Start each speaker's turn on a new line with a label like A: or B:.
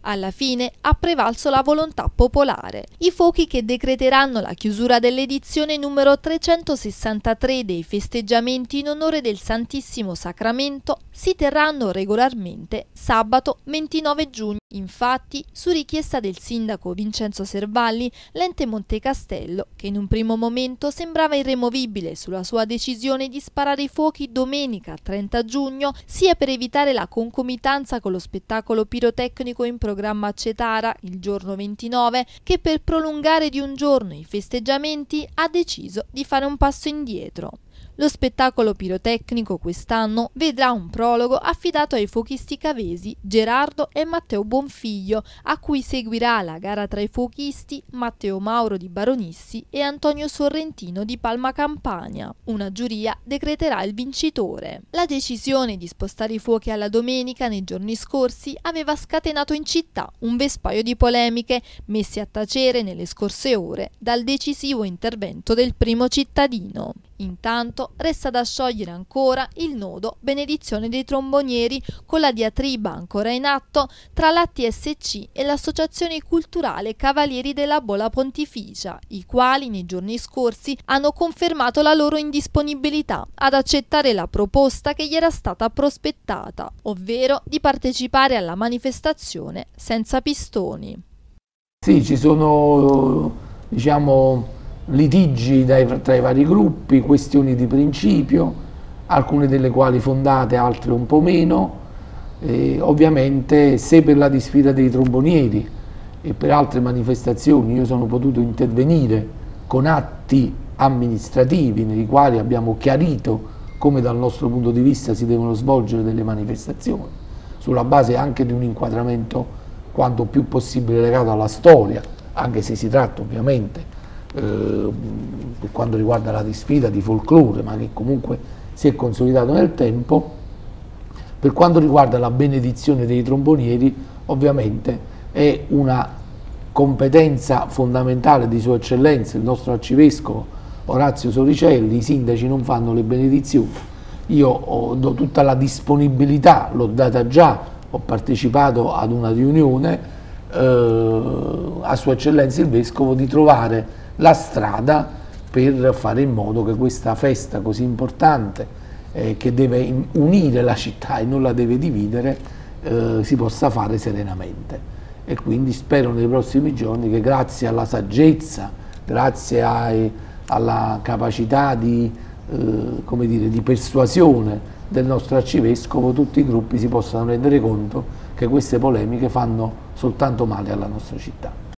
A: Alla fine ha prevalso la volontà popolare. I fuochi che decreteranno la chiusura dell'edizione numero 363 dei festeggiamenti in onore del Santissimo Sacramento si terranno regolarmente sabato 29 giugno. Infatti, su richiesta del sindaco Vincenzo Servalli, l'ente Monte Castello, che in un primo momento sembrava irremovibile sulla sua decisione di sparare i fuochi domenica 30 giugno, sia per evitare la concomitanza con lo spettacolo pirotecnico in programma a Cetara il giorno 29, che per prolungare di un giorno i festeggiamenti ha deciso di fare un passo indietro. Lo spettacolo pirotecnico quest'anno vedrà un prologo affidato ai fuochisti cavesi Gerardo e Matteo Bonfiglio, a cui seguirà la gara tra i fuochisti Matteo Mauro di Baronissi e Antonio Sorrentino di Palma Campania. Una giuria decreterà il vincitore. La decisione di spostare i fuochi alla domenica nei giorni scorsi aveva scatenato in città un vespaio di polemiche messe a tacere nelle scorse ore dal decisivo intervento del primo cittadino. Intanto resta da sciogliere ancora il nodo benedizione dei trombonieri, con la diatriba ancora in atto tra l'ATSC e l'Associazione Culturale Cavalieri della Bola Pontificia, i quali nei giorni scorsi hanno confermato la loro indisponibilità ad accettare la proposta che gli era stata prospettata, ovvero di partecipare alla manifestazione senza pistoni.
B: Sì, ci sono, litigi tra i vari gruppi, questioni di principio, alcune delle quali fondate, altre un po' meno. Ovviamente se per la disfida dei trombonieri e per altre manifestazioni io sono potuto intervenire con atti amministrativi nei quali abbiamo chiarito come dal nostro punto di vista si devono svolgere delle manifestazioni, sulla base anche di un inquadramento quanto più possibile legato alla storia, anche se si tratta ovviamente per quanto riguarda la disfida di folklore, ma che comunque si è consolidato nel tempo. Per quanto riguarda la benedizione dei trombonieri, ovviamente è una competenza fondamentale di Sua Eccellenza il nostro Arcivescovo Orazio Soricelli. I sindaci non fanno le benedizioni. Io do tutta la disponibilità, l'ho data già, ho partecipato ad una riunione a Sua Eccellenza il Vescovo di trovare la strada per fare in modo che questa festa così importante che deve unire la città e non la deve dividere si possa fare serenamente. E quindi spero nei prossimi giorni che grazie alla saggezza, grazie alla capacità di persuasione del nostro Arcivescovo, tutti i gruppi si possano rendere conto che queste polemiche fanno soltanto male alla nostra città.